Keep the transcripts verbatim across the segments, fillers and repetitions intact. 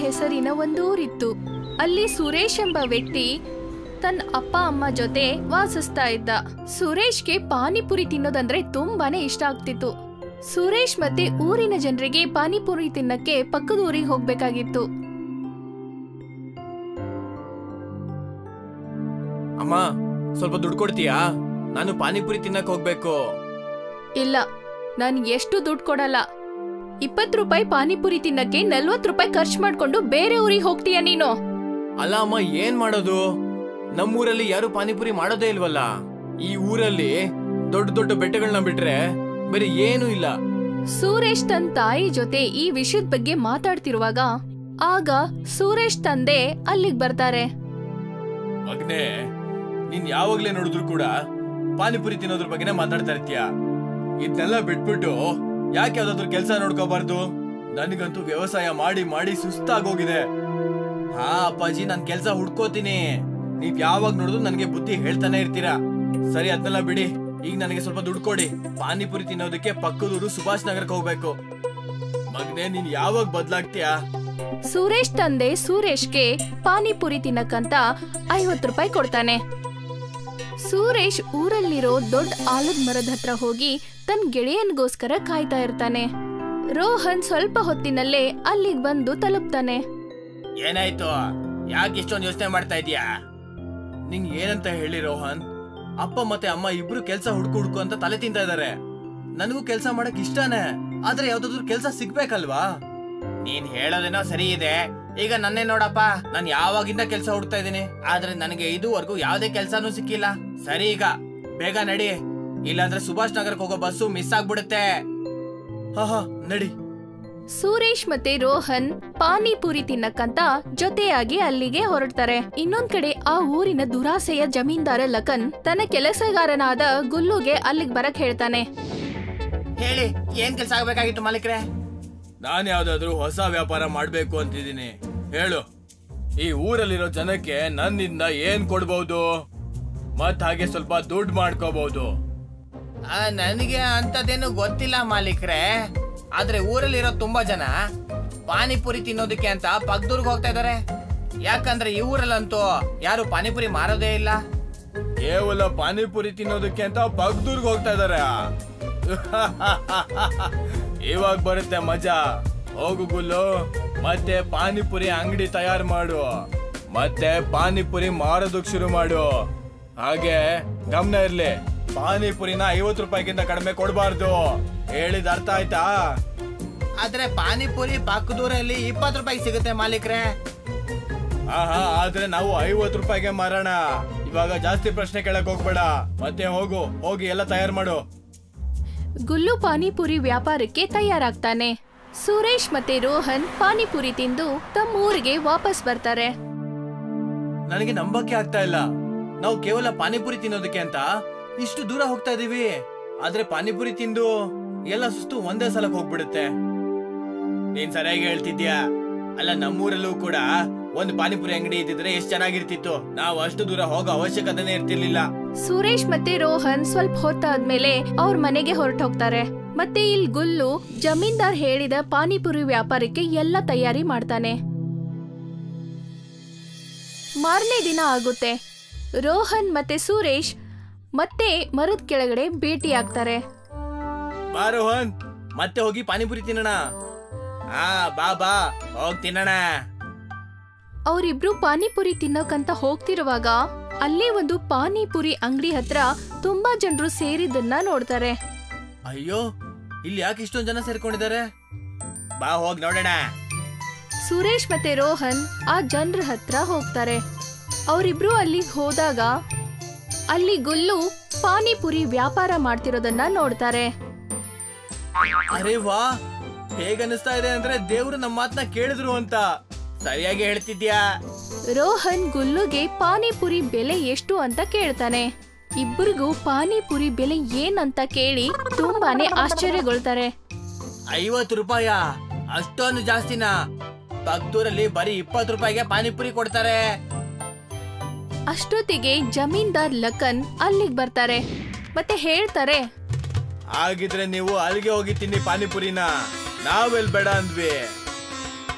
ಹೆಸರಿನ ಒಂದೂರಿತ್ತು. ಅಲ್ಲಿ ಸುರೇಶ್ ಎಂಬ ವ್ಯಕ್ತಿ ತನ್ನ ಅಪ್ಪ ಅಮ್ಮ ಜೊತೆ ವಾಸಿಸ್ತಾ ಇದ್ದ. ಸುರೇಶ್ಗೆ ಪಾನಿಪುರಿ ತಿನ್ನೋದಂದ್ರೆ ತುಂಬಾನೇ ಇಷ್ಟ ಆಗ್ತಿತ್ತು. ಸುರೇಶ್ ಮತ್ತೆ ಊರಿನ ಜನರಿಗೆ ಪಾನಿಪುರಿ ತಿನ್ನಕ್ಕೆ ಪಕ್ಕದ ಊರಿಗೆ ಹೋಗ್ಬೇಕಾಗಿತ್ತು. ಅಮ್ಮ, ಸ್ವಲ್ಪ ದುಡ್ಡು ಕೊಡ್ತೀಯಾ? ನಾನು ಪಾನಿಪುರಿ ತಿನ್ನಕ್ ಹೋಗ್ಬೇಕು. ಇಲ್ಲ, ನಾನು ಎಷ್ಟು ದುಡ್ಡು ಕೊಡಲ್ಲ. ಇಪ್ಪತ್ತು ರೂಪಾಯಿ ಪಾನಿಪುರಿ ತಿನ್ನಕ್ಕೆ ನಲ್ವತ್ತು ರೂಪಾಯಿ ಖರ್ಚು ಮಾಡ್ಕೊಂಡು ಬೇರೆ ಊರಿಗೆ ಹೋಗ್ತೀಯ ನೀನು? ಅಲ್ಲ ಅಮ್ಮ, ಏನ್ ಮಾಡೋದು? ನಮ್ಮೂರಲ್ಲಿ ಯಾರು ಪಾನಿಪುರಿ ಮಾಡೋದೇ ಇಲ್ವಲ್ಲ. ಈ ಊರಲ್ಲಿ ದೊಡ್ಡ ದೊಡ್ಡ ಬೆಟ್ಟಗಳನ್ನ ಬಿಟ್ರೆ ಬೇರೆ ಏನೂ ಇಲ್ಲ. ಸುರೇಶ್ ತನ್ನ ತಾಯಿ ಜೊತೆ ಈ ವಿಷಯದ ಬಗ್ಗೆ ಮಾತಾಡ್ತಿರುವಾಗ ಆಗ ಸುರೇಶ್ ತಂದೆ ಅಲ್ಲಿಗೆ ಬರ್ತಾರೆ. ಮಗನೇ, ನೀನ್ ಯಾವಾಗ್ಲೇ ನೋಡಿದ್ರು ಕೂಡ ಪಾನಿಪುರಿ ತಿನ್ನೋದ್ರ ಬಗ್ಗೆನೇ ಮಾತಾಡ್ತಾ ಇರ್ತೀಯ. ಇದನ್ನೆಲ್ಲ ಬಿಟ್ಬಿಟ್ಟು ಯಾಕೆ ಯಾವ್ದಾದ್ರು ಕೆಲ್ಸ ನೋಡ್ಕೋಬಾರ್ದು? ನನಗಂತೂ ವ್ಯವಸಾಯ ಮಾಡಿ ಮಾಡಿ ಸುಸ್ತಾಗೋಗಿದೆ. ಹಾ ಅಪ್ಪಾಜಿ, ನಾನ್ ಕೆಲ್ಸ ಹುಡ್ಕೋತೀನಿ. ನೀವ್ ಯಾವಾಗ ನೋಡಿದ್ರು ನನ್ಗೆ ಬುದ್ಧಿ ಹೇಳ್ತಾನೆ ಇರ್ತೀರಾ. ಸರಿ, ಅದನ್ನೆಲ್ಲ ಬಿಡಿ. ಈಗ ನನಗೆ ಸ್ವಲ್ಪ ದುಡ್ಡು ಕೊಡಿ. ಪಾನಿಪುರಿ ತಿನ್ನೋದಕ್ಕೆ ಪಕ್ಕದೂರು ಸುಭಾಷ್ ನಗರಕ್ಕೆ ಹೋಗ್ಬೇಕು. ಮಗನೇ, ನೀನ್ ಯಾವಾಗ ಬದ್ಲಾಗ್ತೀಯಾ? ಸುರೇಶ್ ತಂದೆ ಸುರೇಶ್ಗೆ ಪಾನಿಪುರಿ ತಿನ್ನಕ್ಕಂತ ಐವತ್ತು ರೂಪಾಯಿ ಕೊಡ್ತಾನೆ. ಸುರೇಶ್ ಊರಲ್ಲಿರೋ ದೊಡ್ಡ ಆಲದ ಮರದ ಹತ್ರ ಹೋಗಿ ತನ್ನ ಗೆಳೆಯನ್ಗೋಸ್ಕರ ಕಾಯ್ತಾ ಇರ್ತಾನೆ. ರೋಹನ್ ಸ್ವಲ್ಪ ಹೊತ್ತಿನಲ್ಲೇ ಅಲ್ಲಿಗೆ ಬಂದು ತಲುಪ್ತಾನೆ. ಏನಾಯ್ತು? ಯಾಕೆ ಇಷ್ಟೊಂದು ಯೋಚನೆ ಮಾಡ್ತಾ ಇದೀಯಾ? ನಿಂಗ್ ಏನಂತ ಹೇಳಿ ರೋಹನ್? ಅಪ್ಪ ಮತ್ತೆ ಅಮ್ಮ ಇಬ್ರು ಕೆಲ್ಸ ಹುಡ್ಕು ಹುಡ್ಕು ಅಂತ ತಲೆ ತಿಂತಾ ಇದಾರೆ. ನನಗೂ ಕೆಲ್ಸ ಮಾಡಕ್ ಇಷ್ಟನೇ, ಆದ್ರೆ ಯಾವ್ದಾದ್ರು ಕೆಲ್ಸ ಸಿಗ್ಬೇಕಲ್ವಾ? ನೀನ್ ಹೇಳೋದೇನೋ ಸರಿ ಇದೆ. ಈಗ ನನ್ನೇ ನೋಡಪ್ಪ, ನಾನ್ ಯಾವಾಗಿಂದ ಕೆಲ್ಸ ಹುಡ್ತಾ ಇದೀನಿ, ಆದ್ರೆ ನನಗೆ ಇದುವರೆಗೂ ಯಾವ್ದೇ ಕೆಲ್ಸಾನು ಸಿಕ್ಕಿಲ್ಲ. ಸರಿ, ಈಗ ಬೇಗ ನಡಿ, ಇಲ್ಲಾಂದ್ರೆ ಸುಭಾಷ್ ನಗರಕ್ಕೆ ಹೋಗೋ ಬಸ್ಸು ಮಿಸ್ ಆಗ್ಬಿಡುತ್ತೆ. ಹಾ ಹಾ ನಡಿ. ಸುರೇಶ್ ಮತ್ತೆ ರೋಹನ್ ಪಾನಿಪುರಿ ತಿನ್ನಕ್ಕಂತ ಜೊತೆಯಾಗಿ ಅಲ್ಲಿಗೆ ಹೊರಡ್ತಾರೆ. ಇನ್ನೊಂದ್ ಕಡೆ ಆ ಊರಿನ ದುರಾಸೆಯ ಜಮೀನ್ದಾರ ಲಖನ್ ತನ್ನ ಕೆಲಸಗಾರನಾದ ಗುಲ್ಲುಗೆ ಅಲ್ಲಿಗೆ ಬರಕ್ ಹೇಳ್ತಾನೆ. ಹೇಳಿ, ಏನ್ ಕೆಲ್ಸ ಆಗ್ಬೇಕಾಗಿತ್ತು ಮಾಲೀಕ್ರೆ? ನಾನ್ ಯಾವ್ದಾದ್ರು ಹೊಸ ವ್ಯಾಪಾರ ಮಾಡ್ಬೇಕು ಅಂತಿದ್ದೀನಿ. ಹೇಳು, ಈ ಊರಲ್ಲಿರೋ ಜನಕ್ಕೆ ನನ್ನಿಂದ ಏನ್ ಕೊಡ್ಬಹುದು, ಮತ್ ಹಾಗೆ ಸ್ವಲ್ಪ ದುಡ್ಡು ಮಾಡ್ಕೋಬಹುದು. ನನಗೆ ಅಂತದೇನು ಗೊತ್ತಿಲ್ಲ ಮಾಲೀಕ್ರೆ, ಆದ್ರೆ ಊರಲ್ಲಿರೋ ತುಂಬಾ ಜನ ಪಾನಿಪುರಿ ತಿನ್ನೋದಕ್ಕೆ ಅಂತ ಪಕ್ಕದೂರ್ಗೆ ಹೋಗ್ತಾ ಇದಾರೆ. ಯಾಕಂದ್ರೆ ಈ ಊರಲ್ಲಂತೂ ಯಾರು ಪಾನಿಪುರಿ ಮಾರೋದೇ ಇಲ್ಲ. ಕೇವಲ ಪಾನಿಪುರಿ ತಿನ್ನೋದಕ್ಕೆ ಅಂತ ಪಕ್ಕದೂರ್ಗೆ ಹೋಗ್ತಾ ಇದಾರೆ. ಇವಾಗ ಬರುತ್ತೆ ಮಜಾ. ಹೋಗು ಗುಲ್ಲು, ಮತ್ತೆ ಪಾನಿಪುರಿ ಅಂಗಡಿ ತಯಾರು ಮಾಡು, ಮತ್ತೆ ಪಾನಿಪುರಿ ಮಾರೋದಕ್ ಶುರು ಮಾಡು. ಹಾಗೆ ಗಮನ ಇರ್ಲಿ, ಪಾನಿಪುರಿನ ಐವತ್ತು ರೂಪಾಯಿಗಿಂತ ಕಡಿಮೆ ಕೊಡಬಾರ್ದು. ಹೇಳಿದ ಅರ್ಥ ಆಯ್ತಾ? ಆದ್ರೆ ಪಾನಿಪುರಿ ಪಕ್ಕದೂರಲ್ಲಿ ಇಪ್ಪತ್ತು ರೂಪಾಯಿ ಸಿಗುತ್ತೆ ಮಾಲೀಕ್ರೆ. ಆಹಾ, ಆದ್ರೆ ನಾವು ಐವತ್ತು ರೂಪಾಯಿಗೆ ಮಾರೋಣ. ಇವಾಗ ಜಾಸ್ತಿ ಪ್ರಶ್ನೆ ಕೇಳಕ್ ಹೋಗ್ಬೇಡ. ಮತ್ತೆ ಹೋಗು, ಹೋಗಿ ಎಲ್ಲ ತಯಾರು ಮಾಡು. ಗುಲ್ಲು ಪಾನಿಪುರಿ ವ್ಯಾಪಾರಕ್ಕೆ ತಯಾರಾಗ್ತಾನೆ. ಸುರೇಶ್ ಮತ್ತೆ ರೋಹನ್ ಪಾನಿಪುರಿ ತಿಂದು ತಮ್ಮ ಊರಿಗೆ ವಾಪಸ್ ಬರ್ತಾರೆ. ನನಗೆ ನಂಬಕ್ಕೆ ಆಗ್ತಾ ಇಲ್ಲ. ನಾವು ಕೇವಲ ಪಾನಿಪುರಿ ತಿನ್ನೋದಕ್ಕೆ ಅಂತ ಇಷ್ಟು ದೂರ ಹೋಗ್ತಾ ಇದೀವಿ, ಆದ್ರೆ ಪಾನಿಪುರಿ ತಿಂದು ಎಲ್ಲ ಸುಸ್ತು ಒಂದೇ ಸಲಕ್ಕೆ ಹೋಗ್ಬಿಡುತ್ತೆ. ನೀನ್ ಸರಿಯಾಗಿ ಹೇಳ್ತಿದ್ಯಾ. ಅಲ್ಲ, ನಮ್ಮೂರಲ್ಲೂ ಕೂಡ ಒಂದು ಪಾನಿಪುರಿ ಅಂಗಡಿ ಇದ್ದಿದ್ರೆ ಎಷ್ಟ್ ಚೆನ್ನಾಗಿರ್ತಿತ್ತು. ನಾವು ಅಷ್ಟು ದೂರ ಹೋಗೋ ಅವಶ್ಯಕತೆನೇ ಇರ್ತಿರ್ಲಿಲ್ಲ. ಸುರೇಶ್ ಮತ್ತೆ ರೋಹನ್ ಸ್ವಲ್ಪ ಹೊತ್ತಾದ್ಮೇಲೆ ಅವ್ರ ಮನೆಗೆ ಹೊರಟು ಹೋಗ್ತಾರೆ. ಮತ್ತೆ ಇಲ್ಲಿ ಗುಲ್ಲು ಜಮೀನ್ದಾರ್ ಹೇಳಿದ ಪಾನಿಪುರಿ ವ್ಯಾಪಾರಕ್ಕೆ ಎಲ್ಲ ತಯಾರಿ ಮಾಡ್ತಾನೆ. ಮಾರನೇ ದಿನ ಆಗುತ್ತೆ. ರೋಹನ್ ಮತ್ತೆ ಸುರೇಶ್ ಮತ್ತೆ ಮರದ ಕೆಳಗಡೆ ಭೇಟಿ ಆಗ್ತಾರೆ. ಬಾ ರೋಹನ್, ಮತ್ತೆ ಹೋಗಿ ಪಾನಿಪುರಿ ತಿನ್ನೋಣ. ಹಾ ಬಾ ಬಾ, ಹೋಗ್ ತಿನ್ನೋಣ. ಅವರಿಬ್ರು ಪಾನಿಪುರಿ ತಿನ್ನೋಕಂತ ಹೋಗ್ತಿರುವಾಗ ಅಲ್ಲೇ ಒಂದು ಪಾನಿಪುರಿ ಅಂಗಡಿ ಹತ್ರ ತುಂಬಾ ಜನರು ಸೇರಿದ್ದನ್ನ ನೋಡ್ತಾರೆ. ಅಯ್ಯೋ, ಇಲ್ಲಿ ಯಾಕೆ ಇಷ್ಟೊಂದು ಜನ ಸೇರ್ಕೊಂಡಿದ್ದಾರೆ? ಬಾ ಹೋಗ್ ನೋಡೋಣ. ಸುರೇಶ್ ಮತ್ತೆ ರೋಹನ್ ಆ ಜನರ ಹತ್ರ ಹೋಗ್ತಾರೆ. ಅವರಿಬ್ರು ಅಲ್ಲಿಗೆ ಹೋದಾಗ ಅಲ್ಲಿ ಗುಲ್ಲು ಪಾನಿಪುರಿ ವ್ಯಾಪಾರ ಮಾಡ್ತಿರೋದನ್ನ ನೋಡ್ತಾರೆ. ಅರೆ ವಾ, ಹೇಗನ್ನಿಸ್ತಾ ಇದೆ ಅಂದ್ರೆ ದೇವ್ರು ನಮ್ಮ ಮಾತನ್ನ ಕೇಳಿದ್ರು ಅಂತ. ಸರಿಯಾಗಿ ಹೇಳ್ತಿದ್ಯಾ. ರೋಹನ್ ಗುಲ್ಲುಗೆ ಪಾನಿಪುರಿ ಬೆಲೆ ಎಷ್ಟು ಅಂತ ಕೇಳ್ತಾನೆ. ಇಬ್ಬರಿಗೂ ಪಾನಿಪುರಿ ಬೆಲೆ ಏನಂತ ಕೇಳಿ ತುಂಬಾನೇ ಆಶ್ಚರ್ಯಗೊಳ್ತಾರೆ. ಐವತ್ತು ರೂಪಾಯ? ಅಷ್ಟೊಂದು ಜಾಸ್ತಿನಾ? ಪಕ್ಕದೂರಲ್ಲಿ ಬರೀ ಇಪ್ಪತ್ತು ರೂಪಾಯಿಗೆ ಪಾನಿಪುರಿ ಕೊಡ್ತಾರೆ. ಅಷ್ಟೊತ್ತಿಗೆ ಜಮೀನ್ದಾರ್ ಲಖನ್ ಅಲ್ಲಿಗೆ ಬರ್ತಾರೆ ಮತ್ತೆ ಹೇಳ್ತಾರೆ, ಹಾಗಿದ್ರೆ ನೀವು ಅಲ್ಲಿಗೆ ಹೋಗಿ ತಿನ್ನಿ ಪಾನಿಪುರಿನ, ನಾವೆಲ್ ಬೇಡ ಅಂದ್ವಿ.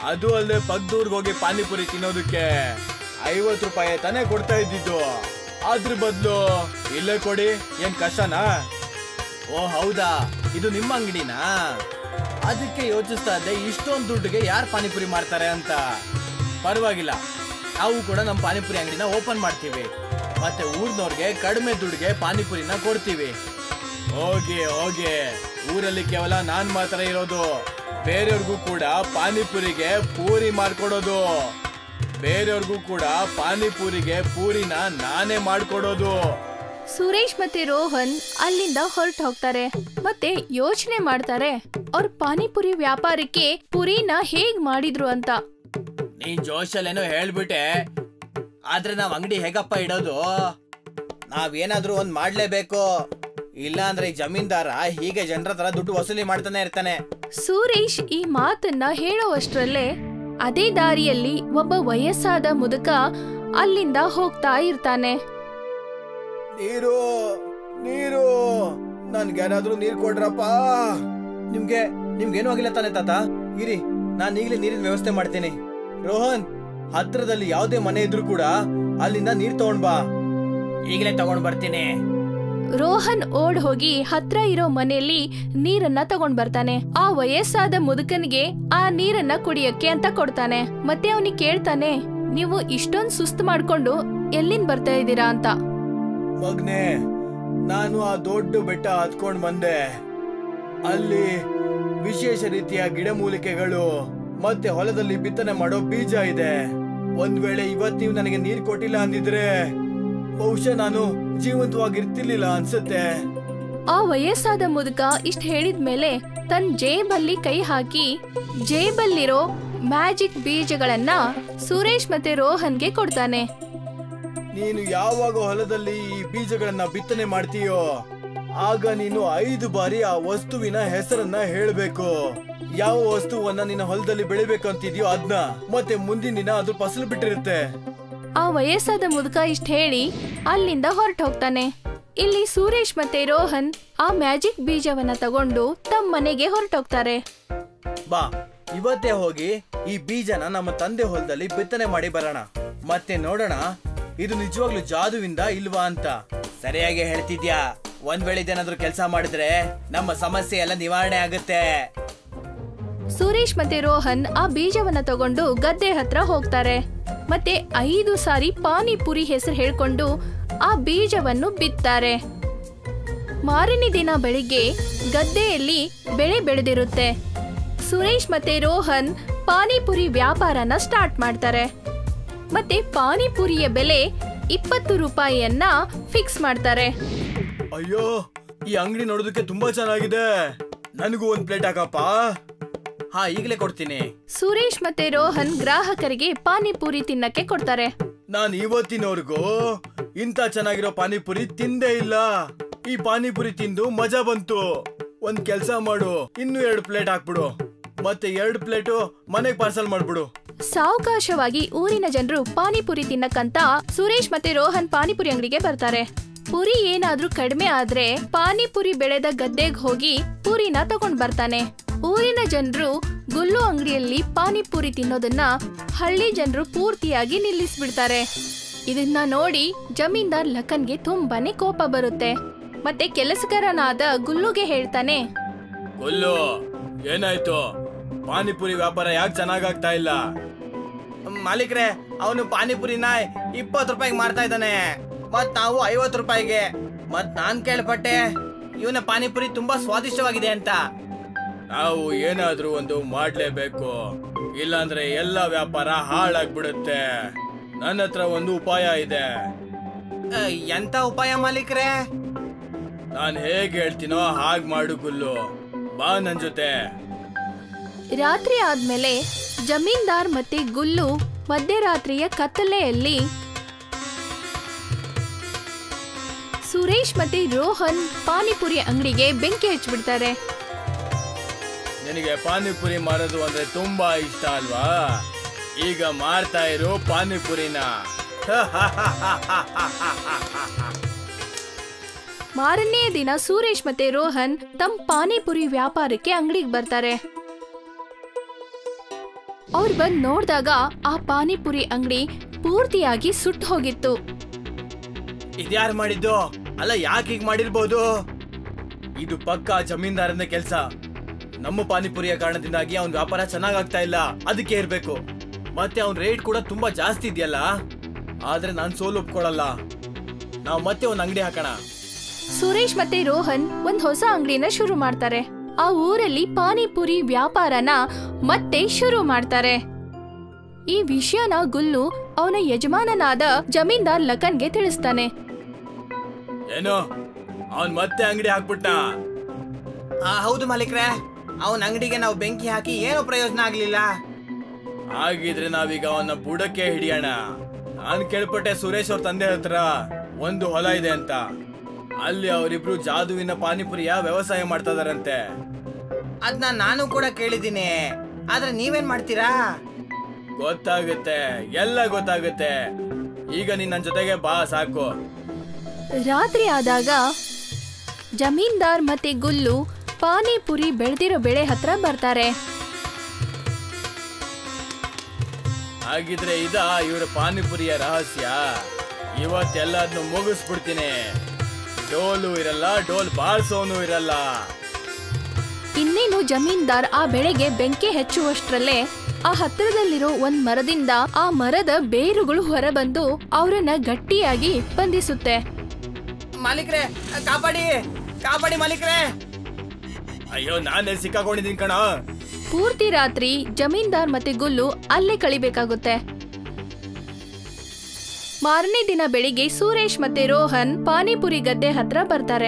ಅದು ಅಲ್ಲದೆ ಪಕ್ದೂರ್ಗ್ ಹೋಗಿ ಪಾನಿಪುರಿ ತಿನ್ನೋದಕ್ಕೆ ಐವತ್ತು ರೂಪಾಯಿ ತಾನೇ ಕೊಡ್ತಾ ಇದ್ದಿದ್ದು. ಅದ್ರ ಬದಲು ಇಲ್ಲೇ ಕೊಡಿ, ಏನ್ ಕಷ್ಟನಾ? ಓ ಹೌದಾ, ಇದು ನಿಮ್ಮ ಅಂಗಡಿನಾ? ಅದಕ್ಕೆ ಯೋಚಿಸ್ತಾ ಇದ್ದೆ ಇಷ್ಟೊಂದು ದುಡ್ಡಿಗೆ ಯಾರು ಪಾನಿಪುರಿ ಮಾಡ್ತಾರೆ ಅಂತ. ಪರವಾಗಿಲ್ಲ, ನಾವು ಕೂಡ ನಮ್ಮ ಪಾನಿಪುರಿ ಅಂಗಡಿನ ಓಪನ್ ಮಾಡ್ತೀವಿ, ಮತ್ತೆ ಊರ್ನವ್ರಿಗೆ ಕಡಿಮೆ ದುಡ್ಡಿಗೆ ಪಾನಿಪುರಿನ ಕೊಡ್ತೀವಿ. ಹೋಗಿ ಹೋಗಿ, ಊರಲ್ಲಿ ಕೇವಲ ನಾನ್ ಮಾತ್ರ ಇರೋದು, ಬೇರೆಯವ್ರಿಗೂ ಕೂಡ ಪಾನಿಪುರಿಗೆ ಪೂರಿ ಮಾಡ್ಕೊಡೋದು. ಬೇರೆಯವ್ರಿಗೂ ಕೂಡ ಪಾನಿಪುರಿಗೆ ಪೂರಿನ ನಾನೇ ಮಾಡ್ಕೊಡೋದು. ಸುರೇಶ್ ಮತ್ತೆ ರೋಹನ್ ಅಲ್ಲಿಂದ ಹೊರಟು ಹೋಗ್ತಾರೆ ಮತ್ತೆ ಯೋಚನೆ ಮಾಡ್ತಾರೆ ಅವ್ರ ಪಾನಿಪುರಿ ವ್ಯಾಪಾರಕ್ಕೆ ಪುರಿನ ಹೇಗ್ ಮಾಡಿದ್ರು ಅಂತ. ನೀನ್ ಜೋಶಲ್ಲೇನೋ ಹೇಳ್ಬಿಟ್ಟೆ, ಆದ್ರೆ ನಾವ್ ಅಂಗಡಿ ಹೇಗಪ್ಪ ಇಡೋದು? ನಾವೇನಾದ್ರೂ ಒಂದ್ ಮಾಡ್ಲೇಬೇಕು, ಇಲ್ಲ ಅಂದ್ರೆ ಈ ಜಮೀನ್ದಾರ ಹೀಗೆ ಜನರ ತರ ದುಡ್ಡು ವಸೂಲಿ ಮಾಡ್ತಾನೆ ಇರ್ತಾನೆ. ಸುರೇಶ್ ಈ ಮಾತನ್ನ ಹೇಳೋವಷ್ಟ್ರಲ್ಲೇ ಅದೇ ದಾರಿಯಲ್ಲಿ ಒಬ್ಬ ವಯಸ್ಸಾದ ಮುದುಕ ಅಲ್ಲಿಂದ ಹೋಗ್ತಾ ಇರ್ತಾನೆ. ನೀರು ನೀರು ನನ್ಗೇನಾದ್ರೂ ನೀರ್ ಕೊಡ್ರಪ್ಪ. ನಿಮ್ಗೆ ನಿಮ್ಗೇನು ಆಗಿಲ್ಲ ತಾನೆ ತಾತ? ಇರಿ, ನಾನ್ ಈಗಲೇ ನೀರಿನ ವ್ಯವಸ್ಥೆ ಮಾಡ್ತೀನಿ. ರೋಹನ್, ಹತ್ರದಲ್ಲಿ ಯಾವ್ದೇ ಮನೆ ಇದ್ರು ಕೂಡ ಅಲ್ಲಿಂದ ನೀರ್ ತಗೊಂಡ್ ಬಾ. ಈಗಲೇ ತಗೊಂಡ್ ಬರ್ತೀನಿ. ರೋಹನ್ ಓಡ್ ಹೋಗಿ ಹತ್ರ ಇರೋ ಮನೆಯಲ್ಲಿ ನೀರನ್ನ ತಗೊಂಡ್ ಬರ್ತಾನೆ. ಆ ವಯಸ್ಸಾದ ಮುದುಕನಿಗೆ ಆ ನೀರನ್ನ ಕುಡಿಯಕ್ಕೆ ಅಂತ ಕೊಡ್ತಾನೆ. ಮತ್ತೆ ಅವನಿಗೆ ಕೇಳ್ತಾನೆ, ನೀವು ಇಷ್ಟೊಂದ್ ಸುಸ್ತು ಮಾಡ್ಕೊಂಡು ಎಲ್ಲಿಂದ ಬರ್ತಾ ಇದ್ದೀರಾ ಅಂತ. ಮಗ್ನೆ, ನಾನು ಆ ದೊಡ್ಡ ಬೆಟ್ಟ ಹತ್ಕೊಂಡ್ ಬಂದೆ. ಅಲ್ಲಿ ವಿಶೇಷ ರೀತಿಯ ಗಿಡಮೂಲಿಕೆಗಳು ಮತ್ತೆ ಹೊಲದಲ್ಲಿ ಬಿತ್ತನೆ ಮಾಡೋ ಬೀಜ ಇದೆ. ಒಂದ್ ವೇಳೆ ಇವತ್ ನೀವು ನನಗೆ ನೀರ್ ಕೊಟ್ಟಿಲ್ಲ ಅಂದಿದ್ರೆ ಬಹುಶಃ ನಾನು ಜೀವಂತವಾಗಿರ್ತಿರ್ಲಿಲ್ಲ ಅನ್ಸುತ್ತೆ. ಆ ವಯಸ್ಸಾದ ಮುದುಕ ಇಷ್ಟ ಹೇಳಿದ್ಮೇಲೆ ತನ್ ಜೇಬಲ್ಲಿ ಕೈ ಹಾಕಿ ಜೇಬಲ್ಲಿರೋ ಮ್ಯಾಜಿಕ್ ಬೀಜಗಳನ್ನ ಸುರೇಶ್ ಮತ್ತೆ ರೋಹನ್ಗೆ ಕೊಡ್ತಾನೆ. ನೀನು ಯಾವಾಗ ಹೊಲದಲ್ಲಿ ಈ ಬೀಜಗಳನ್ನ ಬಿತ್ತನೆ ಮಾಡ್ತೀಯೋ ಆಗ ನೀನು ಐದು ಬಾರಿ ಆ ವಸ್ತುವಿನ ಹೆಸರನ್ನ ಹೇಳ್ಬೇಕು. ಯಾವ ವಸ್ತುವನ್ನ ನಿನ್ನ ಹೊಲದಲ್ಲಿ ಬೆಳಿಬೇಕಂತಿದ್ಯೋ ಅದನ್ನ, ಮತ್ತೆ ಮುಂದಿನ ದಿನ ಅದು ಫಸಲು ಬಿಟ್ಟಿರುತ್ತೆ. ಆ ವಯಸ್ಸಾದ ಮುದುಕ ಇಷ್ಟ ಹೇಳಿ ಅಲ್ಲಿಂದ ಹೊರಟು ಹೋಗ್ತಾನೆ. ಇಲ್ಲಿ ಸುರೇಶ್ ಮತ್ತೆ ರೋಹನ್ ಆ ಮ್ಯಾಜಿಕ್ ಬೀಜವನ್ನ ತಗೊಂಡು ತಮ್ಮ ಮನೆಗೆ ಹೊರಟೋಗ್ತಾರೆ. ಬಾ, ಇವತ್ತೇ ಹೋಗಿ ಈ ಬೀಜನ ನಮ್ಮ ತಂದೆ ಹೊಲದಲ್ಲಿ ಬಿತ್ತನೆ ಮಾಡಿ ಬರೋಣ, ಮತ್ತೆ ನೋಡೋಣ ಇದು ನಿಜವಾಗ್ಲೂ ಜಾದುವಿಂದ ಇಲ್ವಾ ಅಂತ. ಸರಿಯಾಗಿ ಹೇಳ್ತಿದ್ಯಾ. ಒಂದ್ ವೇಳೆ ಇದೇನಾದ್ರೂ ಕೆಲಸ ಮಾಡಿದ್ರೆ ನಮ್ಮ ಸಮಸ್ಯೆ ಎಲ್ಲ ನಿವಾರಣೆ ಆಗುತ್ತೆ. ಸುರೇಶ್ ಮತ್ತೆ ರೋಹನ್ ಆ ಬೀಜವನ್ನ ತಗೊಂಡು ಗದ್ದೆ ಹತ್ರ ಹೋಗ್ತಾರೆ. ಮತ್ತೆ ಐದು ಸಾರಿ ಪಾನಿಪುರಿ ಹೆಸರು ಹೇಳ್ಕೊಂಡು ಆ ಬೀಜವನ್ನು ಬಿತ್ತಾರೆ. ಮಾರನೇ ದಿನ ಬೆಳಿಗ್ಗೆ ಗದ್ದೆಯಲ್ಲಿ ಬೆಳೆ ಬೆಳೆದಿರುತ್ತೆ. ಸುರೇಶ್ ಮತ್ತೆ ರೋಹನ್ ಪಾನಿಪುರಿ ವ್ಯಾಪಾರನ ಸ್ಟಾರ್ಟ್ ಮಾಡ್ತಾರೆ. ಮತ್ತೆ ಪಾನಿಪುರಿಯ ಬೆಲೆ ಇಪ್ಪತ್ತು ರೂಪಾಯಿಯನ್ನ ಫಿಕ್ಸ್ ಮಾಡ್ತಾರೆ. ಅಯ್ಯೋ, ಈ ಅಂಗಡಿ ನೋಡೋದಕ್ಕೆ ತುಂಬಾ ಚೆನ್ನಾಗಿದೆ, ನನಗೂ ಒಂದ್ ಪ್ಲೇಟ್ ಹಾಕಪ್ಪ. ಹಾ, ಈಗಲೇ ಕೊಡ್ತೀನಿ. ಸುರೇಶ್ ಮತ್ತೆ ರೋಹನ್ ಗ್ರಾಹಕರಿಗೆ ಪಾನಿಪುರಿ ತಿನ್ನಕ್ಕೆ ಕೊಡ್ತಾರೆ. ನಾನ್ ಇವತ್ತಿನವರೆಗೂ ಇಂತ ಚೆನ್ನಾಗಿರೋ ಪಾನಿಪುರಿ ತಿಂದೇ ಇಲ್ಲ. ಈ ಪಾನಿಪುರಿ ತಿಂದು ಮಜಾ ಬಂತು. ಒಂದ್ ಕೆಲ್ಸ ಮಾಡು, ಇನ್ನು ಎರಡು ಪ್ಲೇಟ್ ಹಾಕ್ಬಿಡು, ಮತ್ತೆ ಎರಡು ಪ್ಲೇಟು ಮನೆಗ್ ಪಾರ್ಸಲ್ ಮಾಡ್ಬಿಡು. ಸಾವಕಾಶವಾಗಿ ಊರಿನ ಜನರು ಪಾನಿಪುರಿ ತಿನ್ನಕ್ಕಂತ ಸುರೇಶ್ ಮತ್ತೆ ರೋಹನ್ ಪಾನಿಪುರಿ ಅಂಗಡಿಗೆ ಬರ್ತಾರೆ. ಪುರಿ ಏನಾದ್ರೂ ಕಡಿಮೆ ಆದ್ರೆ ಪಾನಿಪುರಿ ಬೆಳೆದ ಗದ್ದೆಗೆ ಹೋಗಿ ಪುರಿನ ತಗೊಂಡ್ ಬರ್ತಾನೆ. ಊರಿನ ಜನರು ಗುಲ್ಲು ಅಂಗಡಿಯಲ್ಲಿ ಪಾನಿಪುರಿ ತಿನ್ನೋದನ್ನ ಹಳ್ಳಿ ಜನರು ಪೂರ್ತಿಯಾಗಿ ನಿಲ್ಲಿಸ್ಬಿಡ್ತಾರೆ. ಇದನ್ನ ನೋಡಿ ಜಮೀನ್ದಾರ್ ಲಖನ್ಗೆ ತುಂಬಾನೇ ಕೋಪ ಬರುತ್ತೆ. ಮತ್ತೆ ಕೆಲಸಗಾರನಾದ ಗುಲ್ಲುಗೆ ಹೇಳ್ತಾನೆ, ಗುಲ್ಲು, ಏನಾಯ್ತು? ಪಾನಿಪುರಿ ವ್ಯಾಪಾರ ಯಾಕೆ ಚೆನ್ನಾಗಾಗ್ತಾ ಇಲ್ಲ? ಮಾಲೀಕ್ರೆ, ಅವನು ಪಾನಿಪುರಿನ ಇಪ್ಪತ್ತು ರೂಪಾಯಿಗೆ ಮಾರ್ತಾ ಇದ್ದಾನೆ, ಮತ್ ನಾವು ಐವತ್ತು ರೂಪಾಯಿಗೆ. ಮತ್ ನಾನ್ ಕೇಳ್ಪಟ್ಟೆ ಇವನ ಪಾನಿಪುರಿ ತುಂಬಾ ಸ್ವಾದಿಷ್ಟವಾಗಿದೆ ಅಂತ. ನಾವು ಏನಾದ್ರೂ ಒಂದು ಮಾಡ್ಲೇಬೇಕು, ಇಲ್ಲಾಂದ್ರೆ ಎಲ್ಲ ವ್ಯಾಪಾರ ಹಾಳಾಗ್ಬಿಡುತ್ತೆ. ನನ್ನ ಹತ್ರ ಒಂದು ಉಪಾಯ ಇದೆ. ಎಂತ ಉಪಾಯ ಮಾಲೀಕ್ರೆ? ನಾನ್ ಹೇಗ್ ಹೇಳ್ತೀನೋ ಹಾಗ್ ಮಾಡು ಗುಲ್ಲು, ಬಾ ನನ್ ಜೊತೆ. ರಾತ್ರಿ ಆದ್ಮೇಲೆ ಜಮೀನ್ದಾರ್ ಮತ್ತೆ ಗುಲ್ಲು ಮಧ್ಯರಾತ್ರಿಯ ಕತ್ತಲೆಯಲ್ಲಿ ಸುರೇಶ್ ಮತ್ತೆ ರೋಹನ್ ಪಾನಿಪುರಿ ಅಂಗಡಿಗೆ ಬೆಂಕಿ ಹಚ್ಚಿಬಿಡ್ತಾರೆ. ನಿನಗೆ ಪಾನಿಪುರಿ ಮಾರೋದು ಅಂದ್ರೆ ತುಂಬಾ ಇಷ್ಟ ಅಲ್ವಾ? ಈಗ ಮಾರ್ತಾ ಇರೋ ಪಾನಿಪುರಿನ. ಮಾರನೇ ದಿನ ಸುರೇಶ್ ಮತ್ತೆ ರೋಹನ್ ತಮ್ಮ ಪಾನಿಪುರಿ ವ್ಯಾಪಾರಕ್ಕೆ ಅಂಗಡಿಗೆ ಬರ್ತಾರೆ. ಅವ್ರು ಬಂದ್ ನೋಡ್ದಾಗ ಆ ಪಾನಿಪುರಿ ಅಂಗಡಿ ಪೂರ್ತಿಯಾಗಿ ಸುಟ್ಟು ಹೋಗಿತ್ತು. ಇದ್ಯಾರು ಮಾಡಿದ್ದು? ಅಲ್ಲ, ಯಾಕೆ ಹೀಗ್ ಮಾಡಿರ್ಬೋದು? ಇದು ಪಕ್ಕಾ ಜಮೀನ್ದಾರನ ಕೆಲ್ಸ. ನಮ್ಮ ಪಾನಿಪುರಿಯ ಕಾರಣದಿಂದಾಗಿ ಅವನ್ ವ್ಯಾಪಾರ ಚೆನ್ನಾಗಾಗ್ತಾ ಇಲ್ಲ, ಅದಕ್ಕೆ ಇರ್ಬೇಕು. ಮತ್ತೆ ಅವ್ನ್ ರೇಟ್ ಕೂಡ ತುಂಬಾ ಜಾಸ್ತಿ ಇದೆಯಲ್ಲ. ಆದ್ರೆ ನಾನ್ ಸೋಲು ಒಪ್ಕೊಳಲ್ಲ. ನಾವ್ ಮತ್ತೆ ಒಂದ್ ಅಂಗಡಿ ಹಾಕೋಣ. ಸುರೇಶ್ ಮತ್ತೆ ರೋಹನ್ ಒಂದ್ ಹೊಸ ಅಂಗಡಿನ ಶುರು ಮಾಡ್ತಾರೆ. ಆ ಊರಲ್ಲಿ ಪಾನಿಪುರಿ ವ್ಯಾಪಾರನ ಮತ್ತೆ ಶುರು ಮಾಡ್ತಾರೆ. ಈ ವಿಷಯನ ಗುಲ್ಲು ಅವನ ಯಜಮಾನನಾದ ಜಮೀನ್ದಾರ್ ಲಖನ್ಗೆ ತಿಳಿಸ್ತಾನೆ. ಏನು, ಅವನ್ ಮತ್ತೆ ಅಂಗಡಿ ಹಾಕ್ಬಿಟ್ಟ? ಹೌದು ಮಾಲೀಕ್ರೆ, ಅವನ ಅಂಗಡಿಗೆ ನಾವು ಬೆಂಕಿ ಹಾಕಿ ಏನು ಪ್ರಯೋಜನ ಆಗ್ಲಿಲ್ಲ. ಹಾಗಿದ್ರೆ ನಾವೀಗ ಅವನ ಬುಡಕ್ಕೆ ಹಿಡಿಯೋಣ. ನಾನ್ ಕೇಳ್ಪಟ್ಟೆ ಸುರೇಶ್ ಅವ್ರ ತಂದೆ ಹತ್ರ ಒಂದು ಹೊಲ ಇದೆ ಅಂತ. ಅಲ್ಲಿ ಅವರಿಬ್ರು ಜಾದುವಿನ ಪಾನಿಪುರಿಯ ವ್ಯವಸಾಯ ಮಾಡ್ತಾ ಇದಾರಂತೆ. ಅದ್ನ ನಾನು ಕೂಡ ಕೇಳಿದ್ದೀನಿ. ಆದ್ರೆ ನೀವೇನ್ ಮಾಡ್ತೀರಾ? ಗೊತ್ತಾಗುತ್ತೆ, ಎಲ್ಲ ಗೊತ್ತಾಗುತ್ತೆ. ಈಗ ನೀನ್ ನನ್ ಜೊತೆಗೆ ಬಾ, ಸಾಕು. ರಾತ್ರಿ ಆದಾಗ ಜಮೀನ್ದಾರ್ ಮತ್ತೆ ಗುಲ್ಲು ಪಾನಿಪುರಿ ಬೆಳೆದಿರೋ ಬೆಳೆ ಹತ್ರ ಬರ್ತಾರೆ. ಹಾಗಿದ್ರೆ ಇದ ಇವ್ರ ಪಾನಿಪುರಿಯ ರಹಸ್ಯ. ಇವತ್ತೆಲ್ಲದನ್ನು ಮುಗಿಸ್ಬಿಡ್ತೀನಿ. ಡೋಲು ಇರಲ್ಲ, ಡೋಲ್ ಬಾರ್ಸೋನು ಇರಲ್ಲ. ಇನ್ನೇನು ಜಮೀನ್ದಾರ್ ಆ ಬೆಳೆಗೆ ಬೆಂಕಿ ಹಚ್ಚುವಷ್ಟರಲ್ಲೇ ಆ ಹತ್ತಿರದಲ್ಲಿರೋ ಒಂದ್ ಮರದಿಂದ ಆ ಮರದ ಬೇರುಗಳು ಹೊರಬಂದು ಅವರನ್ನ ಗಟ್ಟಿಯಾಗಿ ಬಂಧಿಸುತ್ತೆ. ಮಾಲೀಕ್ರೆ, ಕಾಪಾಡಿ ಕಾಪಾಡಿ ಮಾಲೀಕ್ರೆ. ಅಯ್ಯೋ, ನಾನೇ ಸಿಕ್ಕಾಕೊಂಡಿದ್ದೀನಿ ಕಣ. ಪೂರ್ತಿ ರಾತ್ರಿ ಜಮೀನ್ದಾರ್ ಮತ್ತೆ ಗುಲ್ಲು ಅಲ್ಲೇ ಕಳಿಬೇಕಾಗುತ್ತೆ. ಮಾರನೇ ದಿನ ಬೆಳಿಗ್ಗೆ ಸುರೇಶ್ ಮತ್ತೆ ರೋಹನ್ ಪಾನಿಪುರಿ ಗದ್ದೆ ಹತ್ರ ಬರ್ತಾರೆ.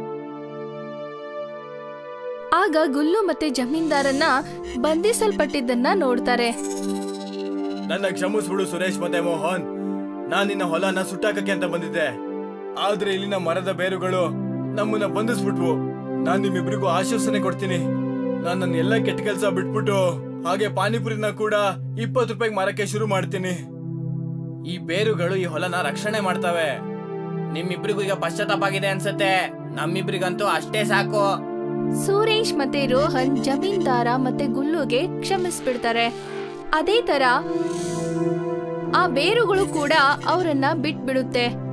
ಆಗ ಗುಲ್ಲು ಮತ್ತೆ ಜಮೀನ್ದಾರನ್ನ ಬಂಧಿಸಲ್ಪಟ್ಟಿದ್ದನ್ನ ನೋಡ್ತಾರೆ. ನನ್ನ ಕ್ಷಮಿಸ್ಬಿಡು ಸುರೇಶ್ ಮತ್ತೆ ಮೋಹನ್. ನಾನ್ ನಿನ್ನ ಹೊಲನ ಸುಟ್ಟಾಕಕ್ಕೆ ಅಂತ ಬಂದಿದ್ದೆ. ಆದ್ರೆ ಇಲ್ಲಿನ ಮರದ ಬೇರುಗಳು ನಮ್ಮನ್ನ ಬಂಧಿಸ್ಬಿಟ್ವು. ನಾನ್ ನಿಮ್ಮಿಬ್ರಿಗೂ ಆಶ್ವಾಸನೆ ಕೊಡ್ತೀನಿ. ನಾನ್ ನನ್ನ ಎಲ್ಲ ಕೆಟ್ಟ ಕೆಲಸ ಬಿಟ್ಬಿಟ್ಟು ಹಾಗೆ ಪಾನಿಪುರಿನ ಕೂಡ ಇಪ್ಪತ್ತು ರೂಪಾಯಿಗೆ ಮಾರಕ್ಕೆ ಶುರು ಮಾಡ್ತೀನಿ. ಈ ಬೇರುಗಳು ಈ ಹೊಲನ ರಕ್ಷಣೆ ಮಾಡ್ತವೆ. ನಿಮ್ಮಿಬ್ರಿಗೂ ಈಗ ಪಶ್ಚಾತ್ತಾಪ ಆಗಿದೆ ಅನ್ಸತ್ತೆ. ನಮ್ಮಿಬ್ರಿಗಂತೂ ಅಷ್ಟೇ ಸಾಕು. ಸುರೇಶ್ ಮತ್ತೆ ರೋಹನ್ ಜಮೀನ್ದಾರ ಮತ್ತೆ ಗುಲ್ಲುಗೆ ಕ್ಷಮಿಸ್ಬಿಡ್ತಾರೆ. ಅದೇ ತರ ಆ ಬೇರುಗಳು ಕೂಡ ಅವರನ್ನ ಬಿಟ್ಬಿಡುತ್ತೆ.